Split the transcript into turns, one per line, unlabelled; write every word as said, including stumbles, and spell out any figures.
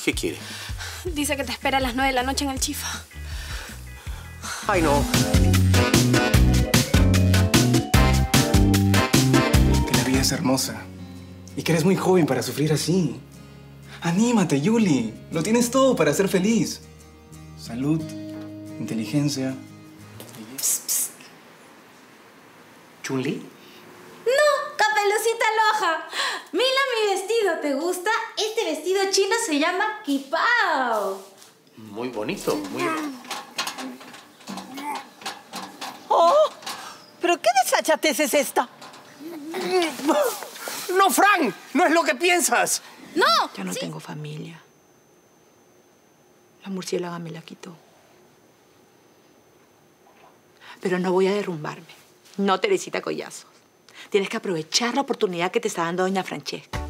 ¿Qué quiere?
Dice que te espera a las nueve de la noche en el Chifa.
Ay, no.
Que la vida es hermosa. Y que eres muy joven para sufrir así. Anímate, Yuli. Lo tienes todo para ser feliz. Salud, inteligencia.
Psst, psst. ¿Chun-Li?
¡No! ¡Capelucita Loja! Mira mi vestido, ¿te gusta? Este vestido chino se llama Kipao.
Muy bonito, muy bonito.
¡Oh! ¿Pero qué desfachatez es esta?
¡No, Fran! ¡No es lo que piensas!
¡No!
Yo no
¿Sí?
tengo familia. La murciélaga me la quitó. Pero no voy a derrumbarme. No, Teresita Collazos. Tienes que aprovechar la oportunidad que te está dando doña Francesca.